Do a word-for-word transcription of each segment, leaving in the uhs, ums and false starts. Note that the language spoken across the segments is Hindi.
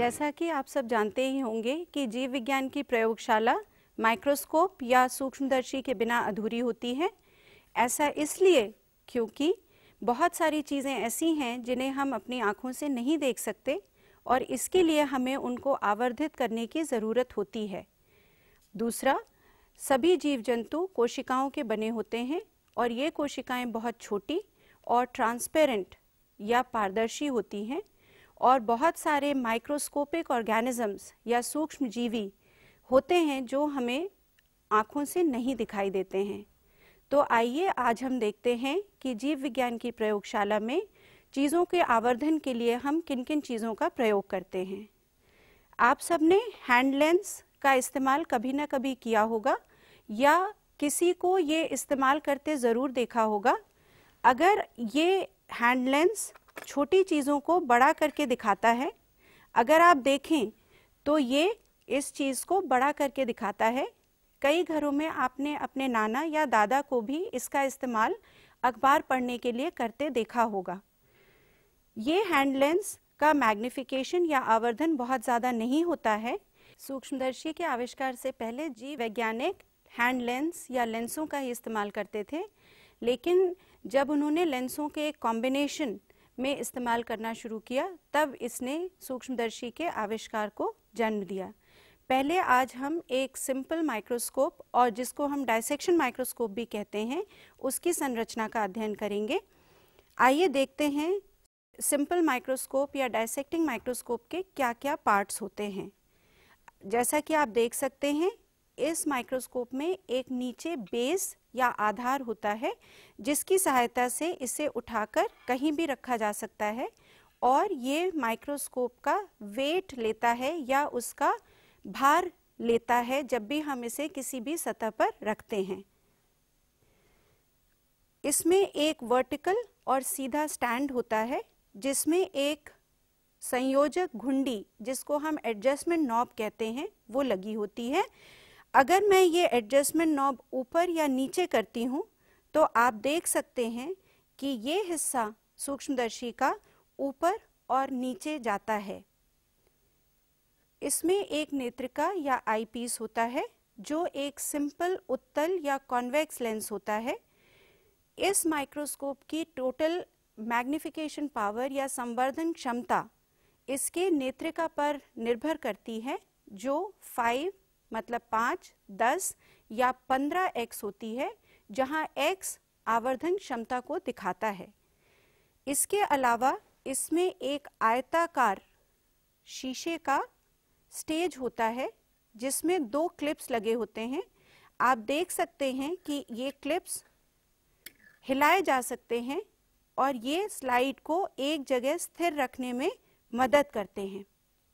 जैसा कि आप सब जानते ही होंगे कि जीव विज्ञान की प्रयोगशाला माइक्रोस्कोप या सूक्ष्मदर्शी के बिना अधूरी होती है। ऐसा इसलिए क्योंकि बहुत सारी चीज़ें ऐसी हैं जिन्हें हम अपनी आँखों से नहीं देख सकते और इसके लिए हमें उनको आवर्धित करने की ज़रूरत होती है। दूसरा, सभी जीव जंतु कोशिकाओं के बने होते हैं और ये कोशिकाएं बहुत छोटी और ट्रांसपेरेंट या पारदर्शी होती हैं और बहुत सारे माइक्रोस्कोपिक ऑर्गेनिजम्स या सूक्ष्म जीवी होते हैं जो हमें आँखों से नहीं दिखाई देते हैं। तो आइए आज हम देखते हैं कि जीव विज्ञान की प्रयोगशाला में चीज़ों के आवर्धन के लिए हम किन किन चीज़ों का प्रयोग करते हैं। आप सबने हैंड लेंस का इस्तेमाल कभी ना कभी किया होगा या किसी को ये इस्तेमाल करते ज़रूर देखा होगा। अगर ये हैंड लेंस छोटी चीज़ों को बड़ा करके दिखाता है, अगर आप देखें तो ये इस चीज़ को बड़ा करके दिखाता है। कई घरों में आपने अपने नाना या दादा को भी इसका इस्तेमाल अखबार पढ़ने के लिए करते देखा होगा। ये हैंड लेंस का मैग्निफिकेशन या आवर्धन बहुत ज़्यादा नहीं होता है। सूक्ष्मदर्शी के आविष्कार से पहले जीव वैज्ञानिक हैंड लेंस या लेंसों का ही इस्तेमाल करते थे, लेकिन जब उन्होंने लेंसों के एक कॉम्बिनेशन में इस्तेमाल करना शुरू किया तब इसने सूक्ष्मदर्शी के आविष्कार को जन्म दिया। पहले आज हम एक सिंपल माइक्रोस्कोप और जिसको हम डायसेक्शन माइक्रोस्कोप भी कहते हैं उसकी संरचना का अध्ययन करेंगे। आइए देखते हैं सिंपल माइक्रोस्कोप या डायसेक्टिंग माइक्रोस्कोप के क्या क्या पार्ट्स होते हैं। जैसा कि आप देख सकते हैं, इस माइक्रोस्कोप में एक नीचे बेस या आधार होता है जिसकी सहायता से इसे उठाकर कहीं भी रखा जा सकता है और ये माइक्रोस्कोप का वेट लेता है या उसका भार लेता है जब भी हम इसे किसी भी सतह पर रखते हैं। इसमें एक वर्टिकल और सीधा स्टैंड होता है जिसमें एक संयोजक घुंडी जिसको हम एडजस्टमेंट नॉब कहते हैं वो लगी होती है। अगर मैं ये एडजस्टमेंट नॉब ऊपर या नीचे करती हूँ तो आप देख सकते हैं कि ये हिस्सा सूक्ष्मदर्शी का ऊपर और नीचे जाता है। इसमें एक नेत्रिका या आई पीस होता है जो एक सिंपल उत्तल या कॉन्वेक्स लेंस होता है। इस माइक्रोस्कोप की टोटल मैग्निफिकेशन पावर या संवर्धन क्षमता इसके नेत्रिका पर निर्भर करती है जो फाइव मतलब पाँच, दस या पंद्रह एक्स होती है, जहां एक्स आवर्धन क्षमता को दिखाता है। इसके अलावा इसमें एक आयताकार शीशे का स्टेज होता है जिसमें दो क्लिप्स लगे होते हैं। आप देख सकते हैं कि ये क्लिप्स हिलाए जा सकते हैं और ये स्लाइड को एक जगह स्थिर रखने में मदद करते हैं।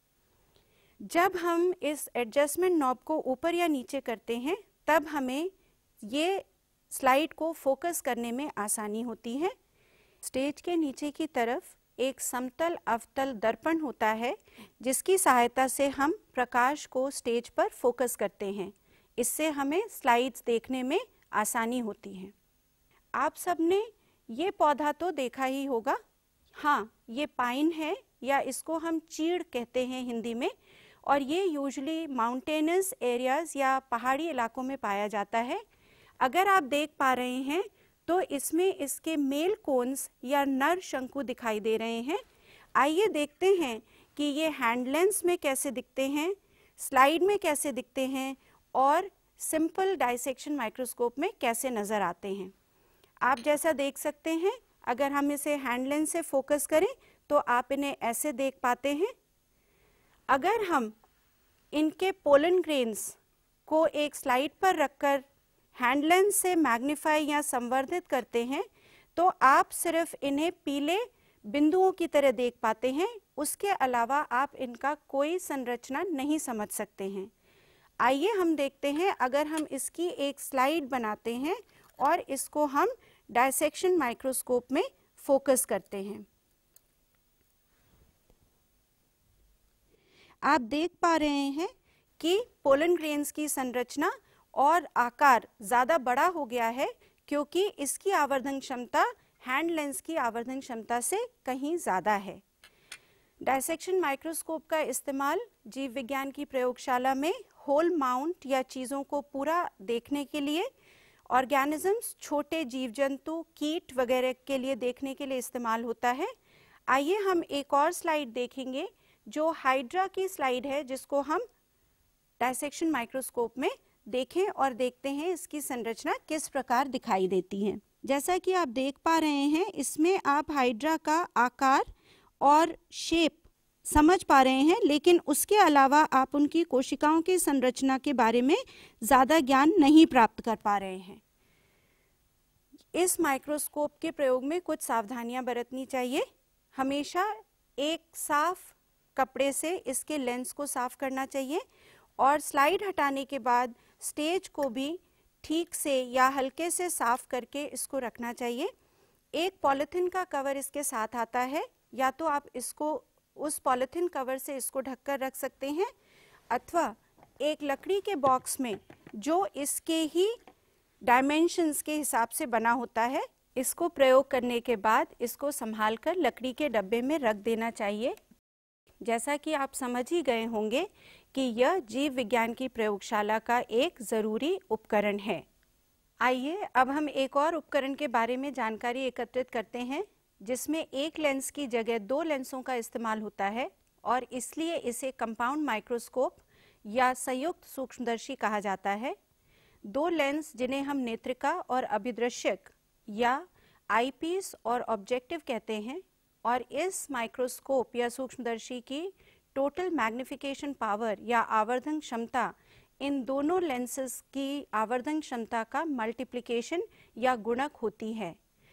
जब हम इस एडजस्टमेंट नॉब को ऊपर या नीचे करते हैं तब हमें ये स्लाइड को फोकस करने में आसानी होती है। स्टेज के नीचे की तरफ एक समतल अवतल दर्पण होता है जिसकी सहायता से हम प्रकाश को स्टेज पर फोकस करते हैं। इससे हमें स्लाइड्स देखने में आसानी होती है। आप सबने ये पौधा तो देखा ही होगा। हाँ, ये पाइन है या इसको हम चीड़ कहते हैं हिंदी में, और ये यूजुअली माउंटेनस एरियाज या पहाड़ी इलाकों में पाया जाता है। अगर आप देख पा रहे हैं तो इसमें इसके मेल कोन्स या नर शंकु दिखाई दे रहे हैं। आइए देखते हैं कि ये हैंड लेंस में कैसे दिखते हैं, स्लाइड में कैसे दिखते हैं और सिंपल डायसेक्शन माइक्रोस्कोप में कैसे नज़र आते हैं। आप जैसा देख सकते हैं, अगर हम इसे हैंड लेंस से फोकस करें तो आप इन्हें ऐसे देख पाते हैं। अगर हम इनके पोलन ग्रेन्स को एक स्लाइड पर रखकर हैंड लेंस से मैग्नीफाई या संवर्धित करते हैं तो आप सिर्फ इन्हें पीले बिंदुओं की तरह देख पाते हैं, उसके अलावा आप इनका कोई संरचना नहीं समझ सकते हैं। आइए हम देखते हैं, अगर हम इसकी एक स्लाइड बनाते हैं और इसको हम डायसेक्शन माइक्रोस्कोप में फोकस करते हैं। आप देख पा रहे हैं कि पोलन ग्रेन्स की संरचना और आकार ज़्यादा बड़ा हो गया है क्योंकि इसकी आवर्धन क्षमता हैंड लेंस की आवर्धन क्षमता से कहीं ज़्यादा है। डायसेक्शन माइक्रोस्कोप का इस्तेमाल जीव विज्ञान की प्रयोगशाला में होल माउंट या चीज़ों को पूरा देखने के लिए, ऑर्गेनिजम्स, छोटे जीव जंतु, कीट वगैरह के लिए देखने के लिए इस्तेमाल होता है। आइए हम एक और स्लाइड देखेंगे जो हाइड्रा की स्लाइड है, जिसको हम डायसेक्शन माइक्रोस्कोप में देखें और देखते हैं इसकी संरचना किस प्रकार दिखाई देती है। जैसा कि आप देख पा रहे हैं, इसमें आप हाइड्रा का आकार और शेप समझ पा रहे हैं, लेकिन उसके अलावा आप उनकी कोशिकाओं की संरचना के बारे में ज़्यादा ज्ञान नहीं प्राप्त कर पा रहे हैं। इस माइक्रोस्कोप के प्रयोग में कुछ सावधानियां बरतनी चाहिए। हमेशा एक साफ कपड़े से इसके लेंस को साफ करना चाहिए और स्लाइड हटाने के बाद स्टेज को भी ठीक से या हल्के से साफ करके इसको रखना चाहिए। एक पॉलीथीन का कवर इसके साथ आता है, या तो आप इसको उस पॉलीथीन कवर से इसको ढककर रख सकते हैं, अथवा एक लकड़ी के बॉक्स में जो इसके ही डायमेंशंस के हिसाब से बना होता है, इसको प्रयोग करने के बाद इसको संभाल कर लकड़ी के डब्बे में रख देना चाहिए। जैसा कि आप समझ ही गए होंगे कि यह जीव विज्ञान की प्रयोगशाला का एक ज़रूरी उपकरण है। आइए अब हम एक और उपकरण के बारे में जानकारी एकत्रित करते हैं, जिसमें एक लेंस की जगह दो लेंसों का इस्तेमाल होता है और इसलिए इसे कंपाउंड माइक्रोस्कोप या संयुक्त सूक्ष्मदर्शी कहा जाता है। दो लेंस, जिन्हें हम नेत्रिका और अभिदृश्यक या आईपीस और ऑब्जेक्टिव कहते हैं, और इस माइक्रोस्कोप या सूक्ष्मदर्शी की टोटल मैग्निफिकेशन पावर या आवर्धन क्षमता इन दोनों लेंसेज की आवर्धन क्षमता का मल्टीप्लिकेशन या गुणक होती है।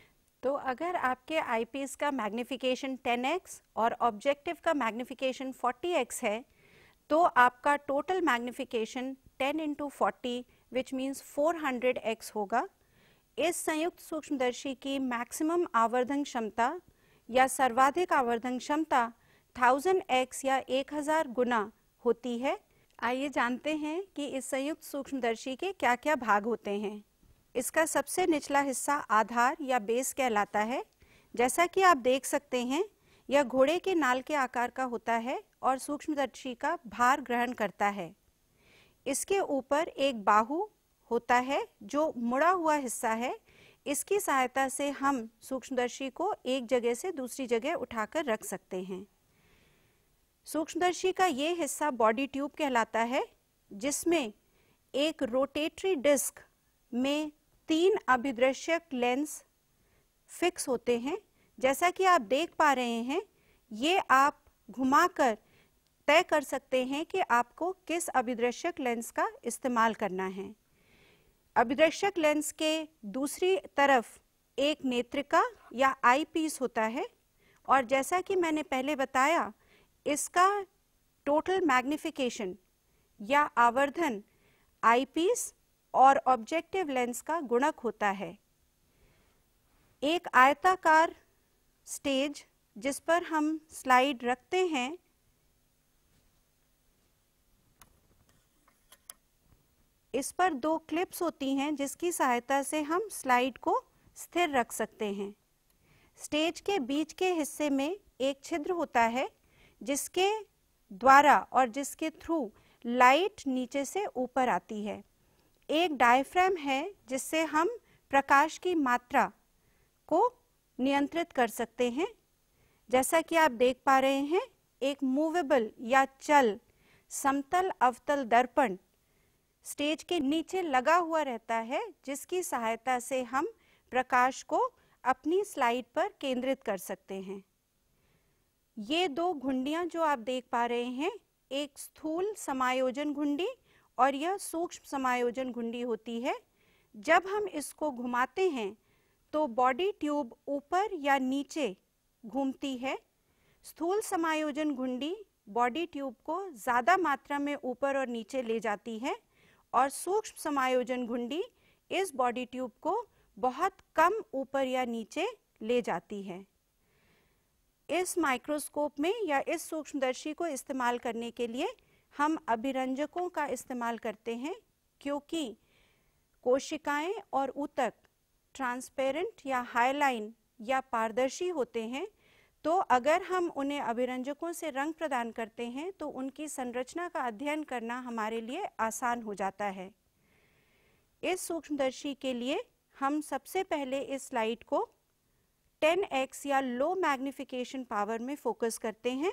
तो अगर आपके आईपीस का मैग्निफिकेशन टेन एक्स और ऑब्जेक्टिव का मैग्निफिकेशन फोर्टी एक्स है, तो आपका total magnification ten into forty which means four hundred x होगा। इस संयुक्त सूक्ष्मदर्शी की मैक्सिमम आवर्धन क्षमता या सर्वाधिक आवर्धन क्षमता थाउजेंड एक्स या एक हज़ार गुना होती है। आइए जानते हैं कि इस संयुक्त सूक्ष्मदर्शी के क्या क्या भाग होते हैं। इसका सबसे निचला हिस्सा आधार या बेस कहलाता है। जैसा कि आप देख सकते हैं, यह घोड़े के नाल के आकार का होता है और सूक्ष्मदर्शी का भार ग्रहण करता है। इसके ऊपर एक बाहु होता है जो मुड़ा हुआ हिस्सा है। इसकी सहायता से हम सूक्ष्मदर्शी को एक जगह से दूसरी जगह उठाकर रख सकते हैं। सूक्ष्मदर्शी का ये हिस्सा बॉडी ट्यूब कहलाता है, जिसमें एक रोटेटरी डिस्क में तीन अभिदृश्यक लेंस फिक्स होते हैं। जैसा कि आप देख पा रहे हैं, ये आप घुमाकर तय कर सकते हैं कि आपको किस अभिदृश्यक लेंस का इस्तेमाल करना है। अभिदृश्यक लेंस के दूसरी तरफ एक नेत्रिका या आई पीस होता है, और जैसा कि मैंने पहले बताया, इसका टोटल मैग्निफिकेशन या आवर्धन आई पीस और ऑब्जेक्टिव लेंस का गुणक होता है। एक आयताकार स्टेज जिस पर हम स्लाइड रखते हैं, इस पर दो क्लिप्स होती हैं जिसकी सहायता से हम स्लाइड को स्थिर रख सकते हैं। स्टेज के बीच के हिस्से में एक छिद्र होता है जिसके द्वारा और जिसके थ्रू लाइट नीचे से ऊपर आती है। एक डायफ्राम है जिससे हम प्रकाश की मात्रा को नियंत्रित कर सकते हैं। जैसा कि आप देख पा रहे हैं, एक मूवेबल या चल समतल अवतल दर्पण स्टेज के नीचे लगा हुआ रहता है, जिसकी सहायता से हम प्रकाश को अपनी स्लाइड पर केंद्रित कर सकते हैं। ये दो घुंडियां जो आप देख पा रहे हैं, एक स्थूल समायोजन घुंडी और यह सूक्ष्म समायोजन घुंडी होती है। जब हम इसको घुमाते हैं तो बॉडी ट्यूब ऊपर या नीचे घूमती है। स्थूल समायोजन घुंडी बॉडी ट्यूब को ज़्यादा मात्रा में ऊपर और नीचे ले जाती है, और सूक्ष्म समायोजन घुंडी इस बॉडी ट्यूब को बहुत कम ऊपर या नीचे ले जाती है। इस माइक्रोस्कोप में या इस सूक्ष्मदर्शी को इस्तेमाल करने के लिए हम अभिरंजकों का इस्तेमाल करते हैं, क्योंकि कोशिकाएं और ऊतक ट्रांसपेरेंट या हाईलाइन या पारदर्शी होते हैं, तो अगर हम उन्हें अभिरंजकों से रंग प्रदान करते हैं तो उनकी संरचना का अध्ययन करना हमारे लिए आसान हो जाता है। इस सूक्ष्मदर्शी के लिए हम सबसे पहले इस स्लाइड को टेन एक्स या लो मैग्निफिकेशन पावर में फोकस करते हैं।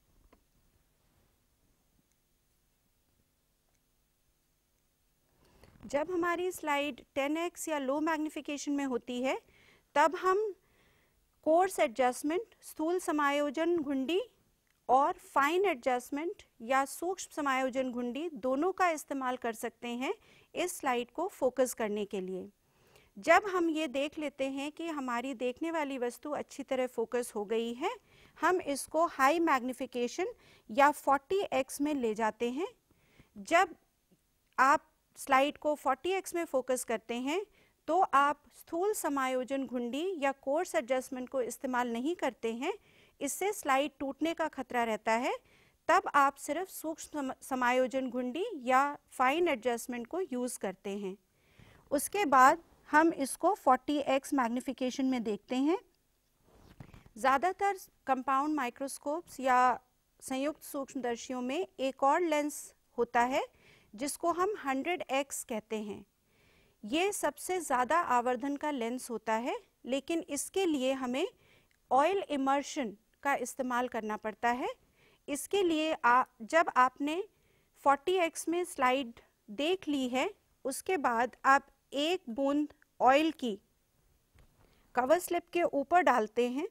जब हमारी स्लाइड टेन एक्स या लो मैग्निफिकेशन में होती है तब हम कोर्स एडजस्टमेंट, स्थूल समायोजन घुंडी और फाइन एडजस्टमेंट या सूक्ष्म समायोजन घुंडी दोनों का इस्तेमाल कर सकते हैं इस स्लाइड को फोकस करने के लिए। जब हम ये देख लेते हैं कि हमारी देखने वाली वस्तु अच्छी तरह फोकस हो गई है, हम इसको हाई मैग्निफिकेशन या फोर्टी एक्स में ले जाते हैं। जब आप स्लाइड को फोर्टी एक्स में फोकस करते हैं तो आप स्थूल समायोजन घुंडी या कोर्स एडजस्टमेंट को इस्तेमाल नहीं करते हैं, इससे स्लाइड टूटने का खतरा रहता है। तब आप सिर्फ सूक्ष्म समायोजन घुंडी या फाइन एडजस्टमेंट को यूज़ करते हैं। उसके बाद हम इसको फोर्टी एक्स मैग्निफिकेशन में देखते हैं। ज़्यादातर कंपाउंड माइक्रोस्कोप्स या संयुक्त सूक्ष्मदर्शियों में एक और लेंस होता है जिसको हम हंड्रेड एक्स कहते हैं। ये सबसे ज़्यादा आवर्धन का लेंस होता है, लेकिन इसके लिए हमें ऑयल इमर्शन का इस्तेमाल करना पड़ता है। इसके लिए आ, जब आपने फोर्टी एक्स में स्लाइड देख ली है, उसके बाद आप एक बूंद ऑयल की कवर स्लिप के ऊपर डालते हैं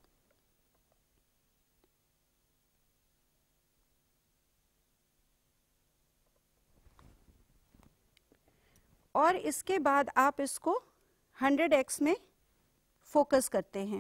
और इसके बाद आप इसको हंड्रेड एक्स में फोकस करते हैं।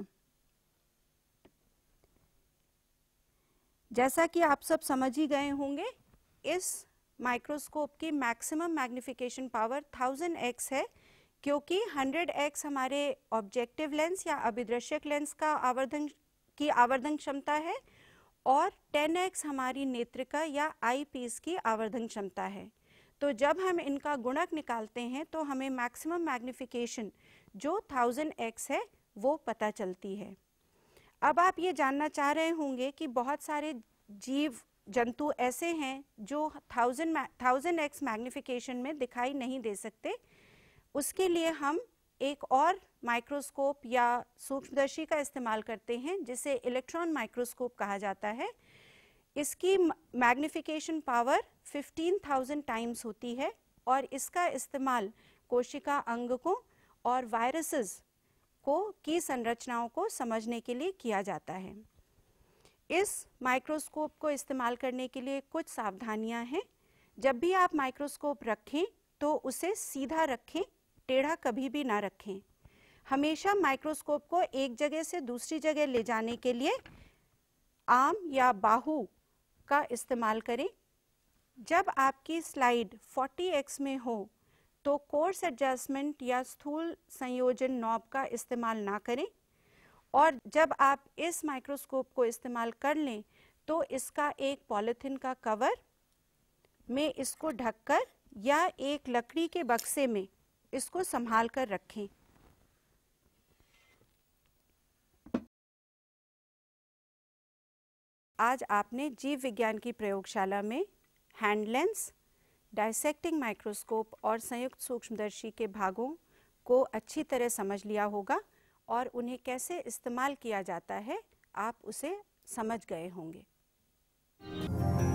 जैसा कि आप सब समझ ही गए होंगे, इस माइक्रोस्कोप की maximum magnification power thousand x है, क्योंकि हंड्रेड एक्स हमारे ऑब्जेक्टिव लेंस या अभिदृश्यक लेंस का आवर्धन की आवर्धन क्षमता है और टेन एक्स हमारी नेत्रिका या आई पीस की आवर्धन क्षमता है। तो जब हम इनका गुणक निकालते हैं तो हमें मैक्सिमम मैग्निफिकेशन जो थाउजेंड एक्स है वो पता चलती है। अब आप ये जानना चाह रहे होंगे कि बहुत सारे जीव जंतु ऐसे हैं जो थाउजेंड थाउजेंड एक्स मैग्निफिकेशन में दिखाई नहीं दे सकते। उसके लिए हम एक और माइक्रोस्कोप या सूक्ष्मदर्शी का इस्तेमाल करते हैं जिसे इलेक्ट्रॉन माइक्रोस्कोप कहा जाता है। इसकी magnification power fifteen thousand times होती है और इसका इस्तेमाल कोशिका अंगकों और वायरसेस को की संरचनाओं को समझने के लिए किया जाता है। इस माइक्रोस्कोप को इस्तेमाल करने के लिए कुछ सावधानियां हैं। जब भी आप माइक्रोस्कोप रखें तो उसे सीधा रखें, टेढ़ा कभी भी ना रखें। हमेशा माइक्रोस्कोप को एक जगह से दूसरी जगह ले जाने के लिए आर्म या बाहु का इस्तेमाल करें। जब आपकी स्लाइड फोर्टी एक्स में हो तो कोर्स एडजस्टमेंट या स्थूल संयोजन नॉब का इस्तेमाल ना करें, और जब आप इस माइक्रोस्कोप को इस्तेमाल कर लें तो इसका एक पॉलीथीन का कवर में इसको ढककर या एक लकड़ी के बक्से में इसको संभाल कर रखें। आज आपने जीव विज्ञान की प्रयोगशाला में हैंड लेंस, डायसेक्टिंग माइक्रोस्कोप और संयुक्त सूक्ष्मदर्शी के भागों को अच्छी तरह समझ लिया होगा और उन्हें कैसे इस्तेमाल किया जाता है आप उसे समझ गए होंगे।